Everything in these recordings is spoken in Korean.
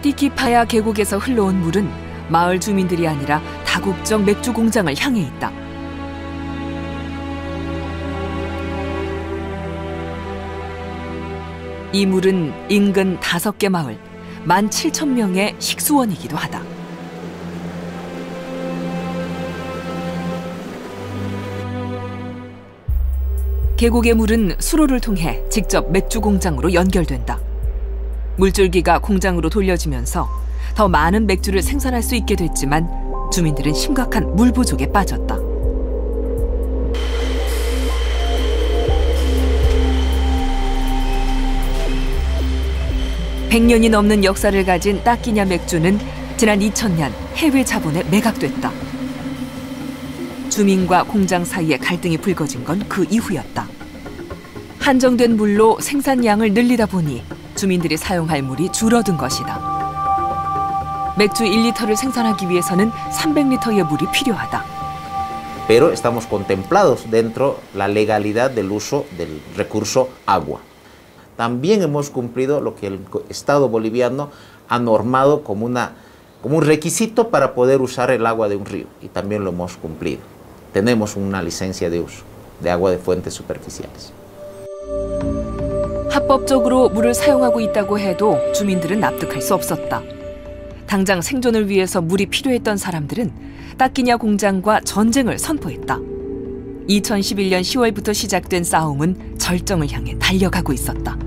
티키파야 계곡에서 흘러온 물은 마을 주민들이 아니라 다국적 맥주 공장을 향해 있다. 이 물은 인근 5개 마을 17,000명의 식수원이기도 하다. 계곡의 물은 수로를 통해 직접 맥주 공장으로 연결된다. 물줄기가 공장으로 돌려지면서 더 많은 맥주를 생산할 수 있게 됐지만 주민들은 심각한 물 부족에 빠졌다. (100년이) 넘는 역사를 가진 따끼냐 맥주는 지난 2000년 해외 자본에 매각됐다. 주민과 공장 사이에 갈등이 불거진 건 그 이후였다. 한정된 물로 생산량을 늘리다 보니 주민들이 사용할 물이 줄어든 것이다. 맥주 1리터를 생산하기 위해서는 300리터의 물이 필요하다. Pero estamos contemplados dentro la legalidad del uso del recurso agua. También hemos cumplido lo que el Estado boliviano ha normado como un requisito para poder usar el agua de un río, y también lo hemos cumplido. Tenemos una licencia de uso de agua de fuentes superficiales. 합법적으로 물을 사용하고 있다고 해도 주민들은 납득할 수 없었다. 당장 생존을 위해서 물이 필요했던 사람들은 따끼냐 공장과 전쟁을 선포했다. 2011년 10월부터 시작된 싸움은 절정을 향해 달려가고 있었다.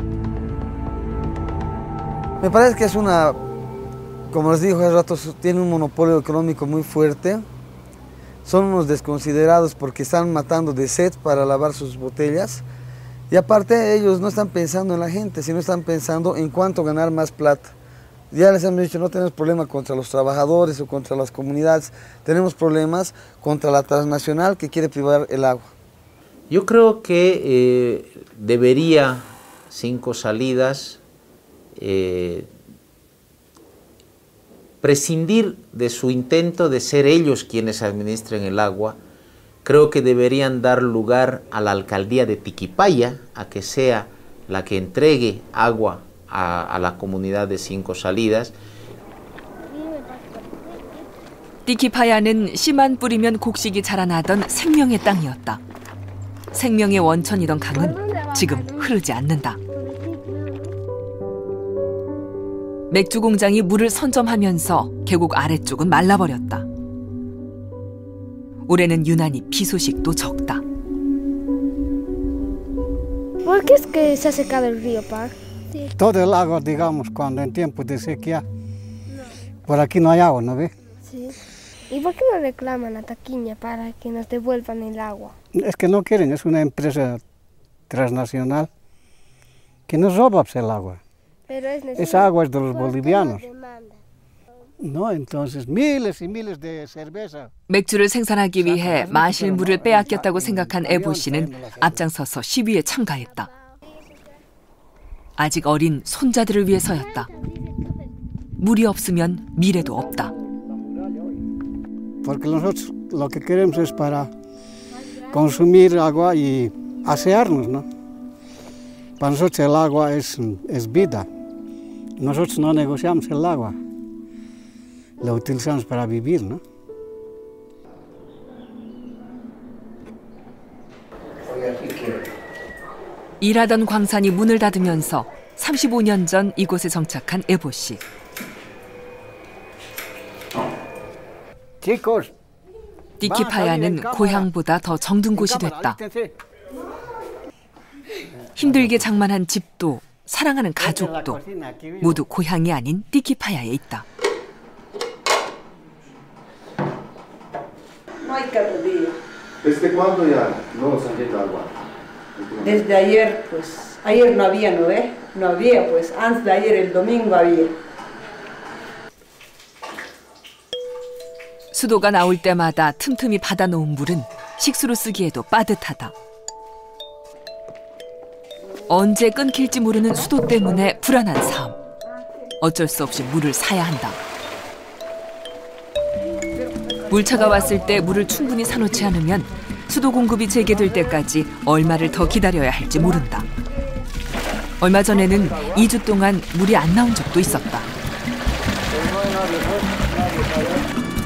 Me parece que es una, como les digo hace rato, tiene un monopolio económico muy fuerte. Son unos desconsiderados porque están matando de sed para lavar sus botellas. Y aparte ellos no están pensando en la gente, sino están pensando en cuánto ganar más plata. Ya les hemos dicho, no tenemos problema contra los trabajadores o contra las comunidades, tenemos problemas contra la transnacional que quiere privar el agua. Yo creo que debería Cinco Salidas prescindir de su intento de ser ellos quienes administren el agua. Creo que deberían dar lugar a la alcaldía de Tiquipaya a que sea la que entregue agua a la comunidad de Cinco Salidas. 티키파야는 씨만 뿌리면 곡식이 자라나던 생명의 땅이었다. 생명의 원천이던 강은 지금 흐르지 않는다. 맥주 공장이 물을 선점하면서 계곡 아래쪽은 말라버렸다. 올해는 유난히 비 소식도 적다. ¿Por qué es que se ha secado el río, Pa? Todo el agua, digamos, cuando en tiempo de sequía, por aquí no hay agua, ¿no ve? Sí. ¿Y por qué no reclaman a Taquiña para que nos devuelvan el agua? Es que no quieren, es una empresa transnacional que nos roba el agua. Pero Esa agua es de los bolivianos. No, entonces miles y miles de cerveza. 맥주를 생산하기 위해 마실 물을 빼앗겼다고 생각한 에보 씨는 앞장서서 시위에 참가했다. 아직 어린 손자들을 위해서였다. 물이 없으면 미래도 없다. Porque nosotros lo que queremos es para consumir agua y asearnos, ¿no? Para nosotros el agua es vida. Nosotros no negociamos el agua. Lo utilizamos para vivir, ¿no? 일하던 광산이 문을 닫으면서 35년 전 이곳에 정착한 에보 씨. 티키파야는 고향보다 더 정든 곳이 됐다. 힘들게 장만한 집도 사랑하는 가족도 모두 고향이 아닌 티키파야에 있다. ¿Desde cuándo ya no nos han llegado agua? Desde ayer, pues, ayer no había, ¿no ves? No había, pues, antes de ayer, el domingo había. 수도가 나올 때마다 틈틈이 받아놓은 물은 식수로 쓰기에도 빠듯하다. 언제 끊길지 모르는 수도 때문에 불안한 삶. 어쩔 수 없이 물을 사야 한다. 물차가 왔을 때 물을 충분히 사놓지 않으면 수도 공급이 재개될 때까지 얼마를 더 기다려야 할지 모른다. 얼마 전에는 2주 동안 물이 안 나온 적도 있었다. Pues no hay nadie, pues, nadie para allá.